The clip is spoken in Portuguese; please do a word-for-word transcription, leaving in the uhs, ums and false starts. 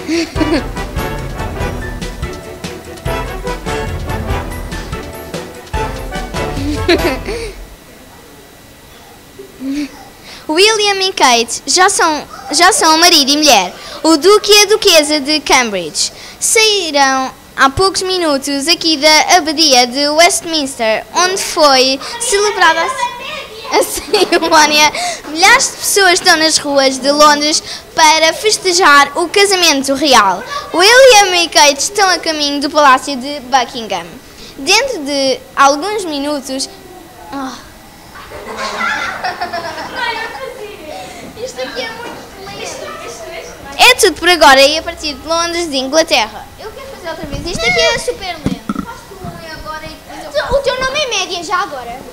William e Kate já são, já são marido e mulher. O Duque e a Duquesa de Cambridge saíram há poucos minutos aqui da Abadia de Westminster, onde foi celebrada a, a cerimónia. Milhares de pessoas estão nas ruas de Londres para festejar o casamento real. William e Kate estão a caminho do Palácio de Buckingham. Dentro de alguns minutos... Oh. Isto aqui é muito lento. É tudo por agora e a partir de Londres, de Inglaterra. Eu quero fazer outra vez. Isto aqui é super lento. Faz tu um agora e depois eu... O teu nome é Média já agora?